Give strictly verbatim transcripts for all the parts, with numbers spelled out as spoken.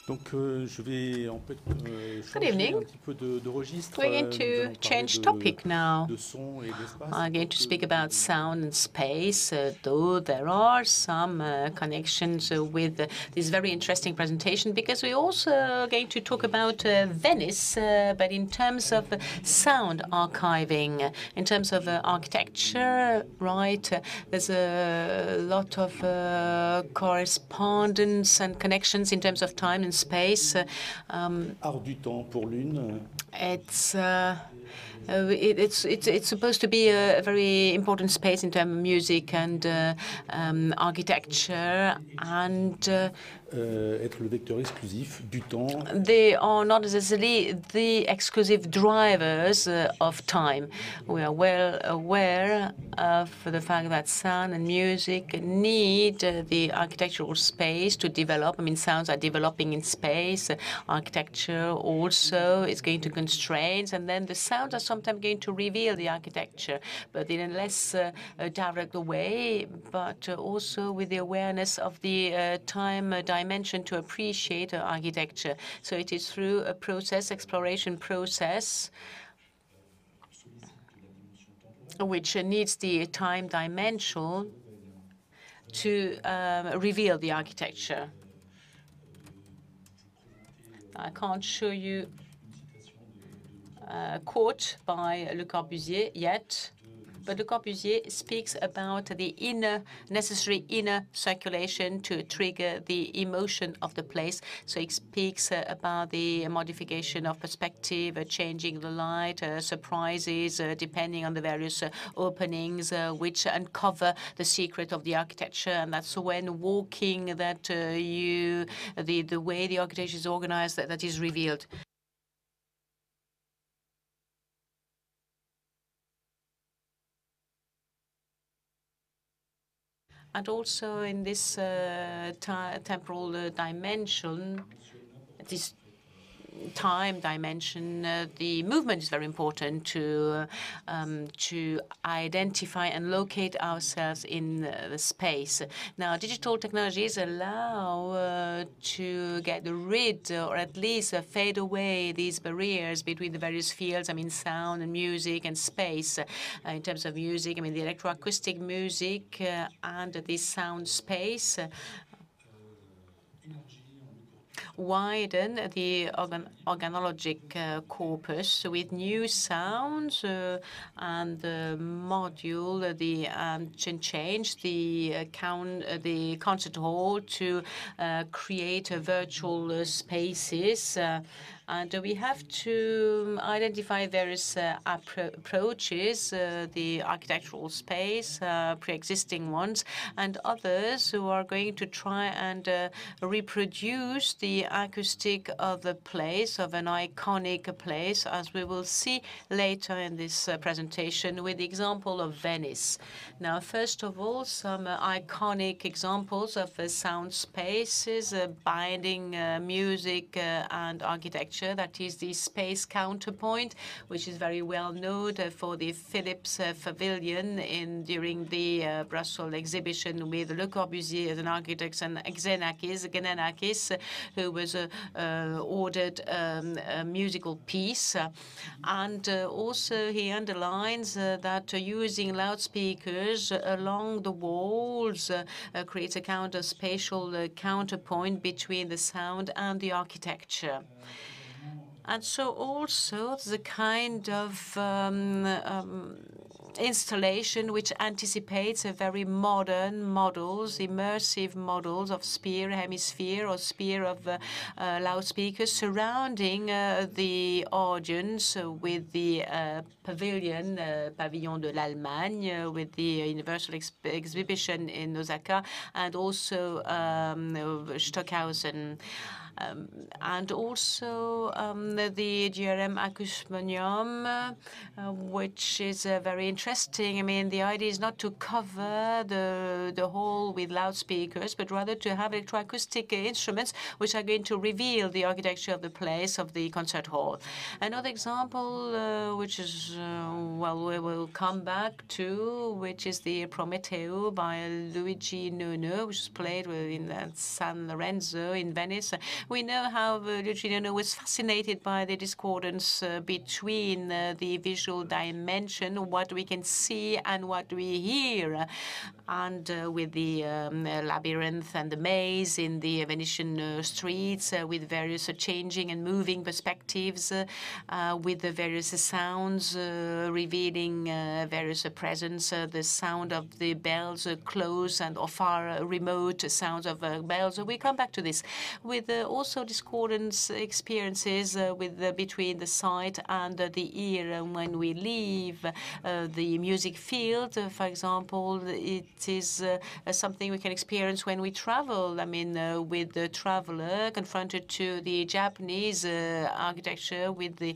Donc, euh, je vais en fait euh, changer evening. un petit peu de, de registre. We're going Nous to allons parler change de, topic now. de son et d'espace. I'm going to speak about sound and space, uh, though there are some uh, connections uh, with uh, this very interesting presentation, because we're also going to talk about uh, Venice, uh, but in terms of uh, sound archiving, in terms of uh, architecture, right? Uh, there's a lot of uh, correspondence and connections in terms of time and space. Uh, um, Art du temps pour l'une. it's uh, Uh, it, it's it's it's supposed to be a, a very important space in terms of music and uh, um, architecture, and uh, Euh, être le vecteur exclusif du temps. they are not necessarily the exclusive drivers uh, of time. We are well aware of the fact that sound and music need uh, the architectural space to develop. I mean, sounds are developing in space. Uh, architecture also is going to constraints, and then the sounds are sometimes going to reveal the architecture, but in a less uh, uh, direct way, but uh, also with the awareness of the uh, time uh, dimension to appreciate uh, architecture. So it is through a process, exploration process, which uh, needs the time dimension to um, reveal the architecture. I can't show you a quote by Le Corbusier yet, but Le Corbusier speaks about the inner, necessary inner circulation to trigger the emotion of the place. So he speaks uh, about the modification of perspective, uh, changing the light, uh, surprises, uh, depending on the various uh, openings, uh, which uncover the secret of the architecture. And that's when walking that uh, you, the, the way the architecture is organized, that, that is revealed. And also in this uh, temporal uh, dimension, this time dimension, uh, the movement is very important to um, to identify and locate ourselves in uh, the space. Now, digital technologies allow uh, to get rid or at least uh, fade away these barriers between the various fields. I mean, sound and music and space. Uh, in terms of music, I mean, the electroacoustic music uh, and the sound space Uh, widen the organ organologic uh, corpus with new sounds uh, and the module, uh, the um, can change the uh, count, uh, the concert hall to uh, create uh, virtual uh, spaces. Uh, And we have to identify various uh, appro approaches, uh, the architectural space, uh, pre-existing ones, and others who are going to try and uh, reproduce the acoustic of the place, of an iconic place, as we will see later in this uh, presentation with the example of Venice. Now, first of all, some uh, iconic examples of uh, sound spaces, uh, binding uh, music uh, and architecture. That is the space counterpoint, which is very well known uh, for the Philips uh, Pavilion in during the uh, Brussels exhibition with Le Corbusier as an architect and Xenakis, Xenakis, uh, who was uh, uh, ordered um, a musical piece. Uh, and uh, also he underlines uh, that uh, using loudspeakers along the walls uh, uh, creates a counter spatial uh, counterpoint between the sound and the architecture. And so also the kind of um, um, installation which anticipates a very modern models, immersive models of sphere, hemisphere, or sphere of uh, uh, loudspeakers surrounding uh, the audience uh, with the uh, pavilion, uh, Pavillon de l'Allemagne, uh, with the Universal Ex Exhibition in Osaka, and also um, Stockhausen. Um, and also um, the G R M Acousmonium, uh, which is uh, very interesting. I mean, the idea is not to cover the the hall with loudspeakers, but rather to have electroacoustic instruments which are going to reveal the architecture of the place of the concert hall. Another example, uh, which is uh, well, we will come back to, which is the Prometeo by Luigi Nono, which is played in uh, San Lorenzo in Venice, We know how Luciano was fascinated by the discordance uh, between uh, the visual dimension, what we can see and what we hear, and uh, with the um, labyrinth and the maze in the Venetian uh, streets, uh, with various uh, changing and moving perspectives, uh, uh, with the various uh, sounds uh, revealing uh, various uh, presence, uh, the sound of the bells uh, close and or far uh, remote sounds of uh, bells. We come back to this with uh, also discordance experiences uh, with uh, between the sight and uh, the ear. When we leave uh, the music field, uh, for example, it is uh, something we can experience when we travel. I mean, uh, with the traveler confronted to the Japanese uh, architecture, with the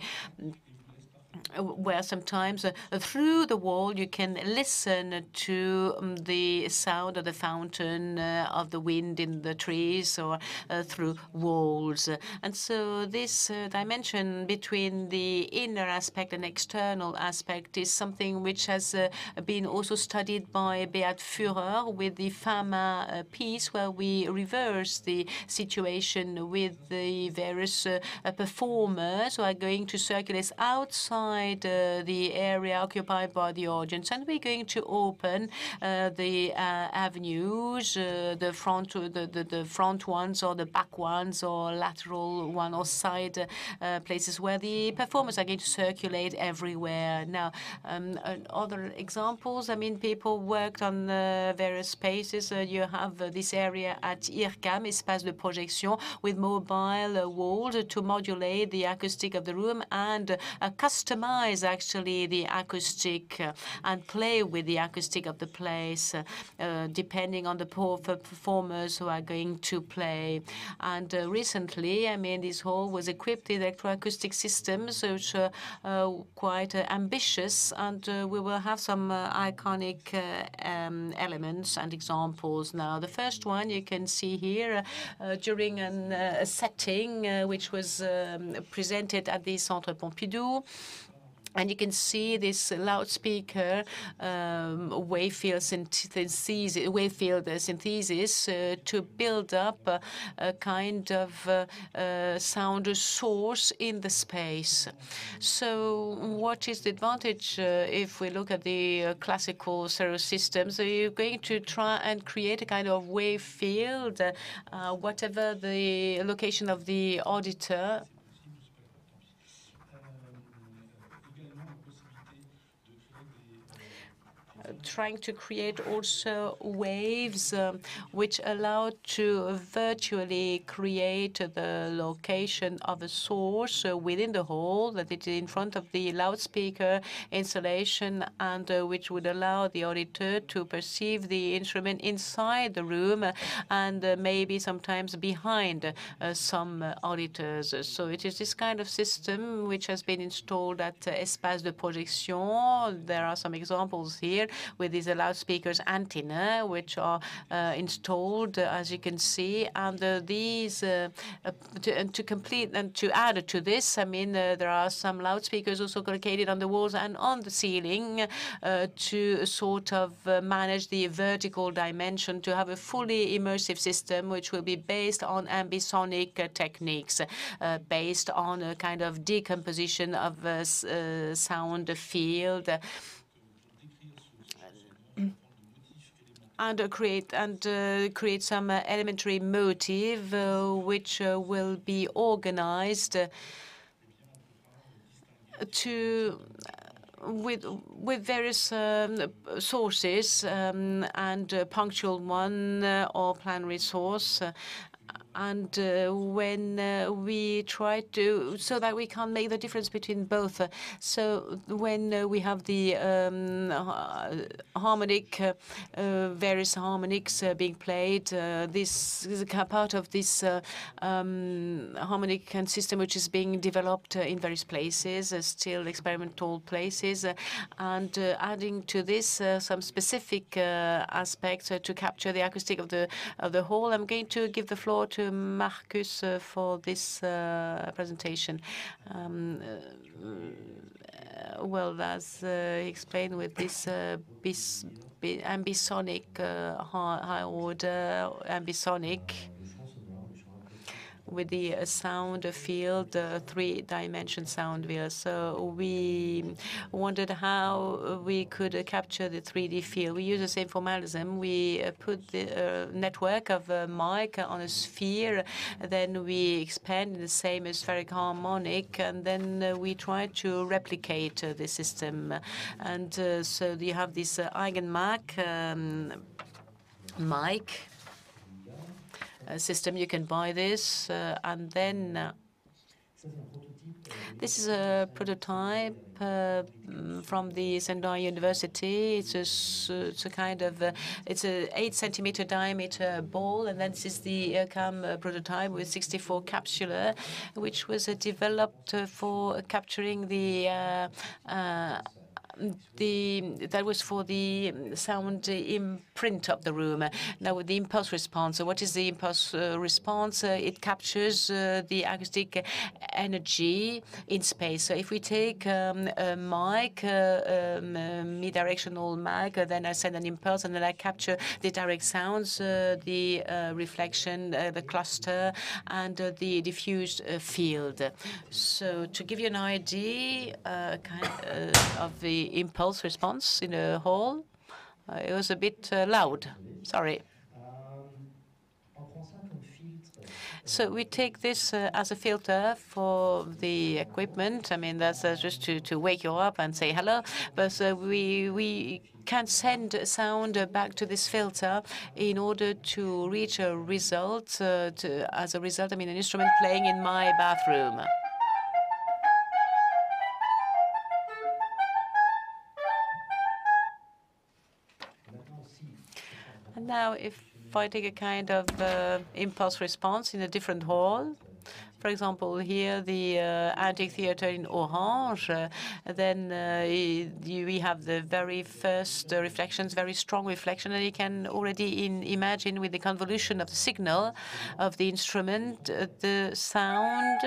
where sometimes uh, through the wall you can listen to um, the sound of the fountain, uh, of the wind in the trees, or uh, through walls. And so this uh, dimension between the inner aspect and external aspect is something which has uh, been also studied by Beat Führer with the Fama uh, piece, where we reverse the situation with the various uh, performers who are going to circulate outside uh, the area occupied by the audience, and we're going to open uh, the uh, avenues, uh, the front, the, the the front ones, or the back ones, or lateral one, or side uh, places where the performers are going to circulate everywhere. Now, um, other examples. I mean, people worked on uh, various spaces. Uh, you have uh, this area at I R C A M, espace de projection, with mobile uh, walls to modulate the acoustic of the room and uh, customize actually the acoustic uh, and play with the acoustic of the place, uh, uh, depending on the performers who are going to play. And uh, recently, I mean, this hall was equipped with electroacoustic systems, which are uh, quite uh, ambitious, and uh, we will have some uh, iconic uh, um, elements and examples. Now, the first one you can see here uh, during an, uh, a setting uh, which was um, presented at the Centre Pompidou. And you can see this loudspeaker um, wavefield synthesis, wavefield synthesis uh, to build up a, a kind of uh, uh, sound source in the space. So, what is the advantage uh, if we look at the uh, classical stereo systems? So you're going to try and create a kind of wave field, uh, uh, whatever the location of the auditor. Trying to create also waves um, which allow to virtually create the location of a source uh, within the hall, that it is in front of the loudspeaker installation, and uh, which would allow the auditor to perceive the instrument inside the room uh, and uh, maybe sometimes behind uh, some uh, auditors. So it is this kind of system which has been installed at uh, Espace de Projection. There are some examples here with these loudspeakers antenna, which are uh, installed, uh, as you can see. And uh, these, uh, uh, to, and to complete and to add to this, I mean, uh, there are some loudspeakers also located on the walls and on the ceiling uh, to sort of uh, manage the vertical dimension, to have a fully immersive system which will be based on ambisonic uh, techniques, uh, based on a kind of decomposition of uh, uh, sound field. Uh, and uh, create and uh, create some uh, elementary motive uh, which uh, will be organized uh, to with with various um, sources um, and uh, punctual one uh, or planary source. Uh, And uh, when uh, we try to, so that we can make the difference between both. Uh, so when uh, we have the um, harmonic, uh, uh, various harmonics uh, being played, uh, this is a part of this uh, um, harmonic system which is being developed uh, in various places, uh, still experimental places, uh, and uh, adding to this uh, some specific uh, aspects uh, to capture the acoustic of the of the whole. I'm going to give the floor to Markus uh, for this uh, presentation. Um, uh, well, as uh, explained with this uh, bis, bis, ambisonic uh, high, high order ambisonic, with the uh, sound field, uh, three-dimension sound field. So we wondered how we could uh, capture the three D field. We use the same formalism. We uh, put the uh, network of a mic on a sphere, then we expand in the same spheric harmonic, and then uh, we try to replicate uh, the system. And uh, so you have this uh, Eigenmac um, mic uh, system. You can buy this, uh, and then uh, this is a prototype uh, from the Sendai University. It's a, it's a kind of uh, it's a eight centimeter diameter ball, and then this is the I R CAM uh, prototype with sixty-four capsula, which was uh, developed uh, for capturing the. Uh, uh, The, that was for the sound imprint of the room. Now, with the impulse response, what is the impulse uh, response? Uh, it captures uh, the acoustic energy in space. So if we take um, a mic, uh, um, a mi-directional mic, uh, then I send an impulse, and then I capture the direct sounds, uh, the uh, reflection, uh, the cluster, and uh, the diffused uh, field. So to give you an idea uh, kind uh, of the impulse response in a hall, uh, it was a bit uh, loud. Sorry. So we take this uh, as a filter for the equipment. I mean, that's uh, just to, to wake you up and say hello. But uh, we we can send sound back to this filter in order to reach a result. Uh, to, as a result, I mean, an instrument playing in my bathroom. And now, if I take a kind of uh, impulse response in a different hall, for example, here the uh, Antique Theatre in Orange, uh, then uh, you, we have the very first uh, reflections, very strong reflection, and you can already in, imagine with the convolution of the signal of the instrument, uh, the sound.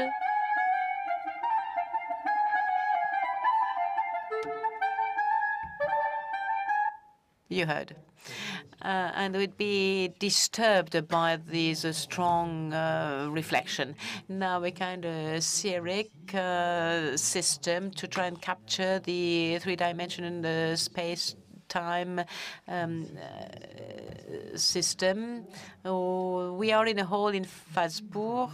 You heard. Uh, and would be disturbed by this uh, strong uh, reflection. Now a kind of chimeric uh, system to try and capture the three-dimensional uh, space time um, uh, system. Oh, we are in a hall in Fasbourg.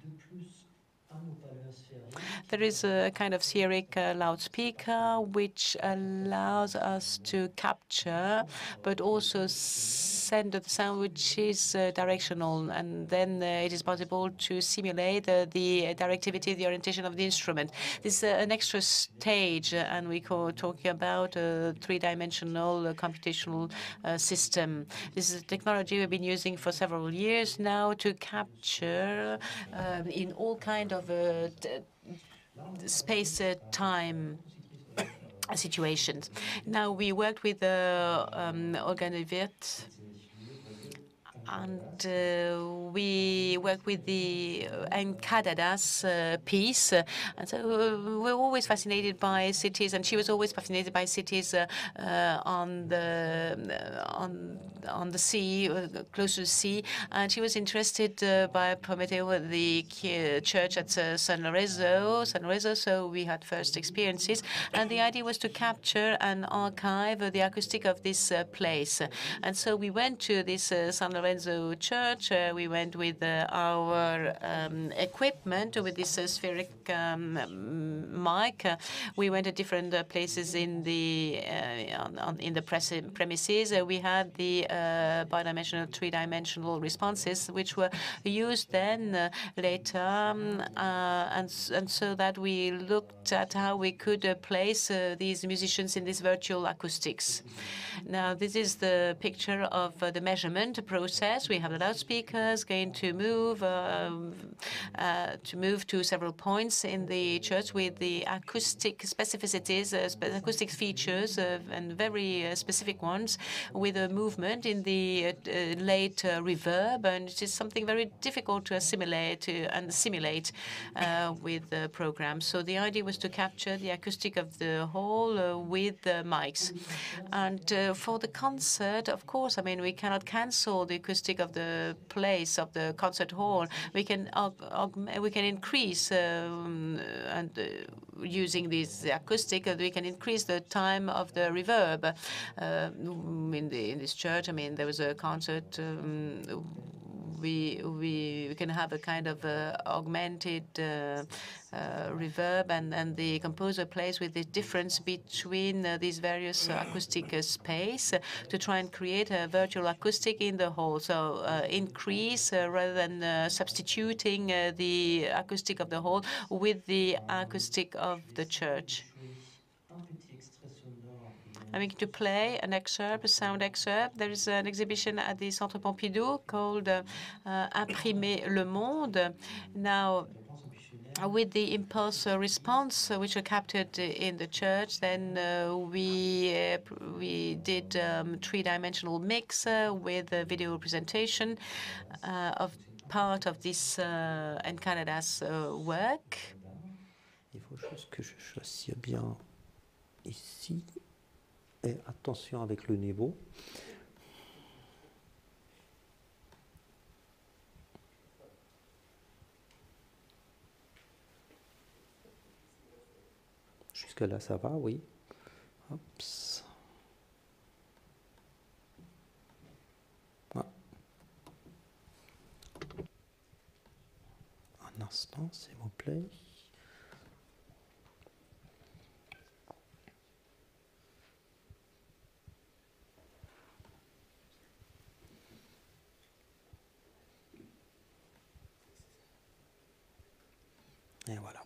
There is a kind of chimeric uh, loudspeaker which allows us to capture, but also send the sound which is uh, directional, and then uh, it is possible to simulate uh, the directivity, the orientation of the instrument. This is uh, an extra stage, uh, and we are talking about a three-dimensional uh, computational uh, system. This is a technology we've been using for several years now to capture uh, in all kind of uh, space-time uh, situations. Now, we worked with uh, um, Olivier, and uh, we work with the Encadadas uh, piece. Uh, and so uh, we're always fascinated by cities, and she was always fascinated by cities uh, uh, on the uh, on on the sea, uh, close to the sea. And she was interested uh, by Prometeo, the uh, church at uh, San Lorenzo, San Lorenzo. So we had first experiences, and the idea was to capture and archive uh, the acoustic of this uh, place. And so we went to this uh, San Lorenzo church. Uh, we went with uh, our um, equipment, with this uh, spheric um, mic. Uh, we went to different uh, places in the uh, on, on, in the premises. Uh, we had the uh, bidimensional, three-dimensional responses, which were used then uh, later, um, uh, and and so that we looked at how we could uh, place uh, these musicians in this virtual acoustics. Now, this is the picture of uh, the measurement process. We have the loudspeakers going to move uh, uh, to move to several points in the church with the acoustic specificities, uh, spe acoustic features, uh, and very uh, specific ones, with a movement in the uh, uh, late uh, reverb, and it is something very difficult to assimilate uh, and simulate uh, with the program. So the idea was to capture the acoustic of the hall uh, with the mics, and uh, for the concert, of course, I mean we cannot cancel the acoustic acoustic of the place of the concert hall. We can we can increase um, and uh, using this acoustic, uh, we can increase the time of the reverb. Uh, in the in this church, I mean, there was a concert. Um, we we we can have a kind of uh, augmented uh, uh, reverb, and and the composer plays with the difference between uh, these various uh, acoustic uh, space uh, to try and create a virtual acoustic in the hall. So uh, increase uh, rather than uh, substituting uh, the acoustic of the hall with the acoustic of the church. I'm going to play an excerpt, a sound excerpt. There is an exhibition at the Centre Pompidou called uh, uh, Imprimer le Monde. Now, with the impulse uh, response uh, which are captured in the church, then uh, we uh, we did um, three-dimensional mix uh, with a video presentation uh, of part of this uh, Encanada's uh, work. Il faut juste que je choisis bien ici. Et attention avec le niveau. Jusque là, ça va, oui. Hops. Ah. Un instant, s'il vous plaît. Et voilà.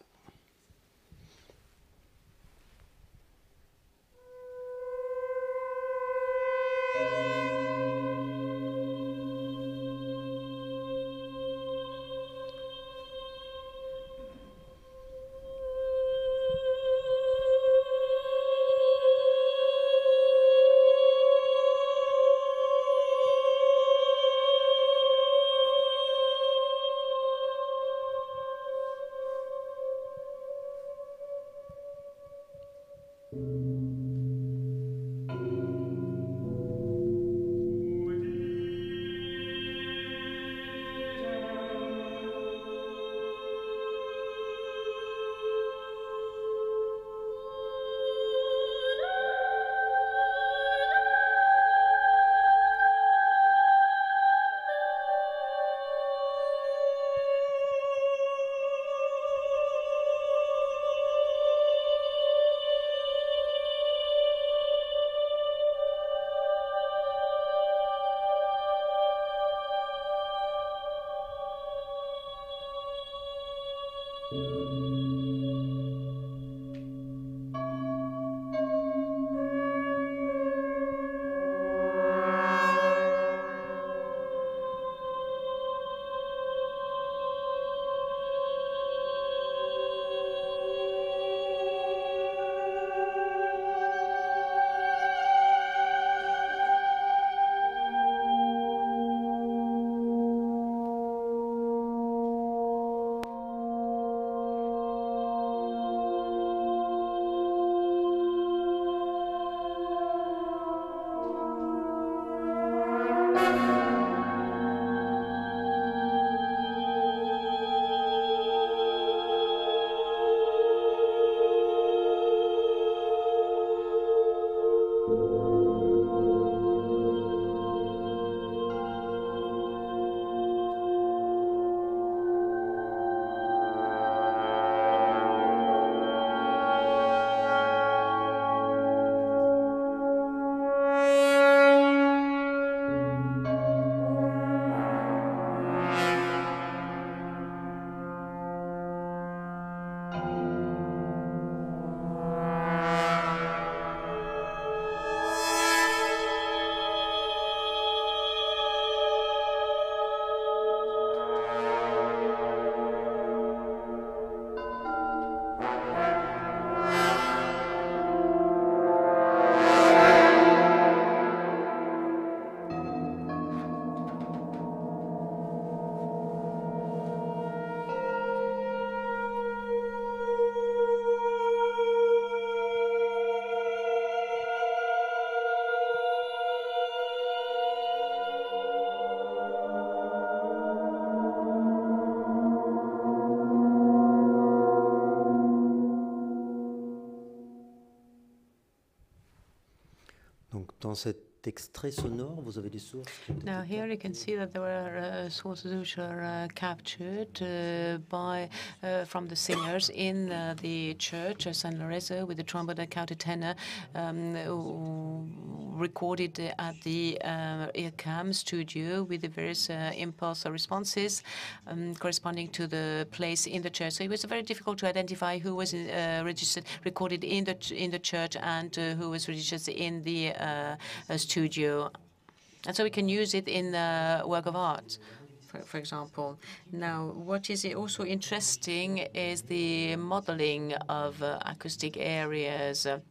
Donc, dans cet extrait sonore, vous avez des sources qui ont été Now here you can see that there are uh, sources which are uh, captured uh, by uh, from the singers in uh, the church of San Lorenzo with the trombone and countertenor um, recorded at the uh, I R C A M studio with the various uh, impulse responses um, corresponding to the place in the church. So it was very difficult to identify who was uh, registered, recorded in the ch in the church, and uh, who was registered in the uh, uh, studio. And so we can use it in the work of art, for, for example. Now, what is also interesting is the modeling of uh, acoustic areas uh,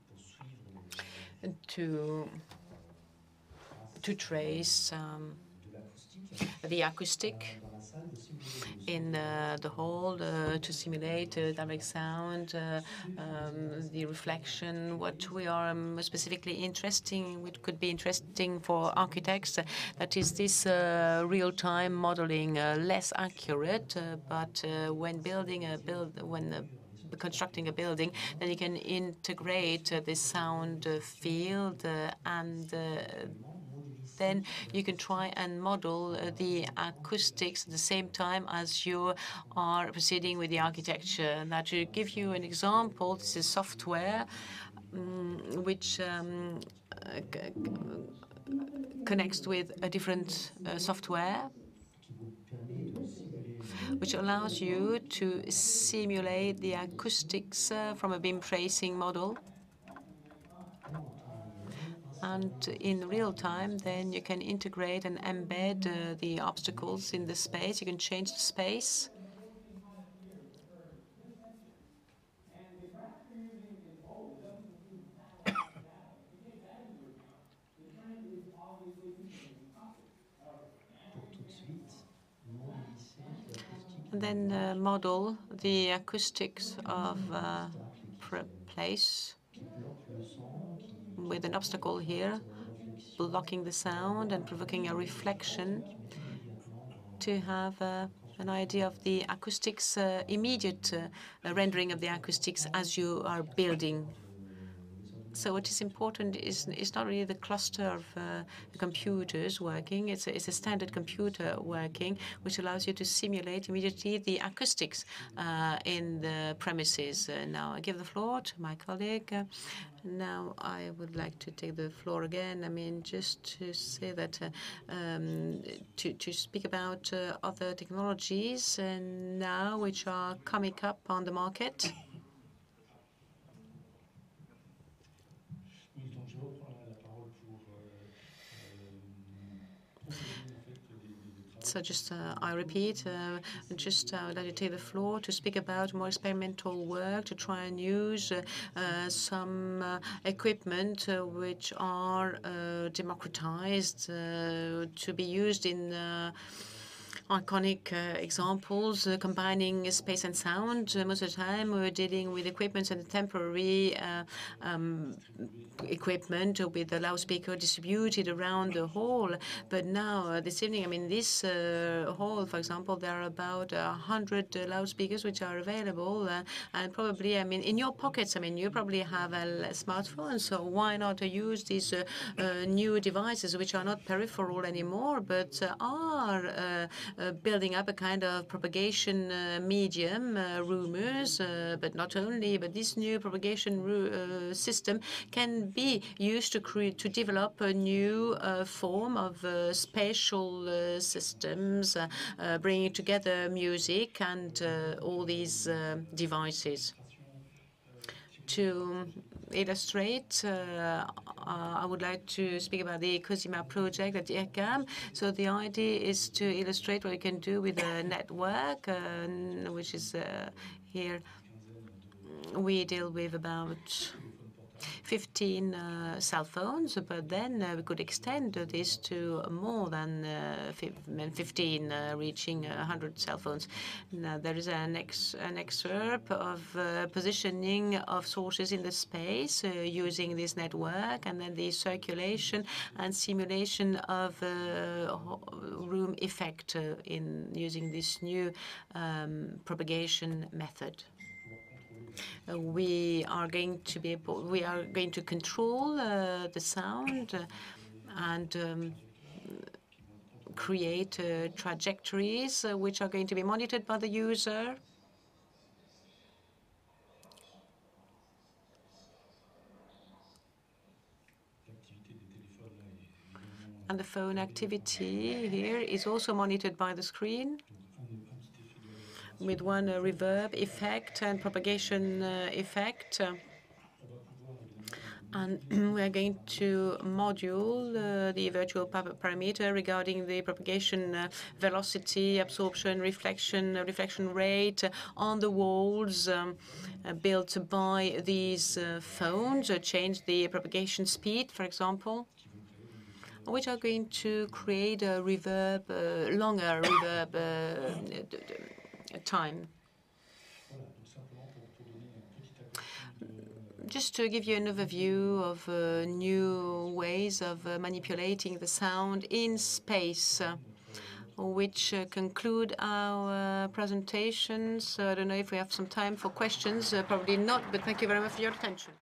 to, to trace um, the acoustic in uh, the hall uh, to simulate uh, direct sound, uh, um, the reflection. What we are um, specifically interesting, which could be interesting for architects, uh, that is this uh, real-time modeling, uh, less accurate, uh, but uh, when building a build, when uh, constructing a building, then you can integrate uh, the sound uh, field uh, and uh, then you can try and model uh, the acoustics at the same time as you are proceeding with the architecture. Now, to give you an example, this is software um, which um, uh, connects with a different uh, software, which allows you to simulate the acoustics uh, from a beam tracing model. And in real time, then you can integrate and embed uh, the obstacles in the space. You can change the space. And then uh, model the acoustics of a uh, place with an obstacle here, blocking the sound and provoking a reflection to have uh, an idea of the acoustics, uh, immediate uh, rendering of the acoustics as you are building. So what is important is, is not really the cluster of uh, computers working. It's a, it's a standard computer working, which allows you to simulate immediately the acoustics uh, in the premises. Uh, now I give the floor to my colleague. Uh, now I would like to take the floor again. I mean, just to say that, uh, um, to, to speak about uh, other technologies uh, now which are coming up on the market. So just, uh, I repeat, uh, just uh, I'd like to take the floor to speak about more experimental work, to try and use uh, uh, some uh, equipment uh, which are uh, democratized uh, to be used in uh, iconic uh, examples, uh, combining space and sound. Uh, most of the time, we're dealing with equipment and temporary uh, um, equipment with the loudspeaker distributed around the hall. But now, uh, this evening, I mean, this uh, hall, for example, there are about a hundred uh, loudspeakers which are available, uh, and probably, I mean, in your pockets. I mean, you probably have a, a smartphone, so why not uh, use these uh, uh, new devices which are not peripheral anymore, but uh, are uh, uh, building up a kind of propagation uh, medium, uh, rumors, uh, but not only, but this new propagation uh, system can be used to create, to develop a new uh, form of uh, spatial uh, systems, uh, uh, bringing together music and uh, all these uh, devices. To illustrate, uh, uh, I would like to speak about the COSIMA project at I R C A M. So the idea is to illustrate what you can do with a network, uh, which is uh, here. We deal with about fifteen uh, cell phones, but then uh, we could extend this to more than uh, fifteen, uh, reaching one hundred cell phones. Now, there is an, ex an excerpt of uh, positioning of sources in the space uh, using this network, and then the circulation and simulation of uh, room effect uh, in using this new um, propagation method. Uh, we are going to be able, we are going to control uh, the sound uh, and um, create uh, trajectories uh, which are going to be monitored by the user. And the phone activity here is also monitored by the screen with one uh, reverb effect and propagation uh, effect. Uh, and we are going to module uh, the virtual parameter regarding the propagation uh, velocity, absorption, reflection, uh, reflection rate uh, on the walls um, uh, built by these uh, phones, uh, change the propagation speed, for example, which are going to create a reverb, uh, longer reverb uh, time. Just to give you an overview of uh, new ways of uh, manipulating the sound in space, uh, which uh, conclude our uh, presentations. So I don't know if we have some time for questions. Uh, probably not, but thank you very much for your attention.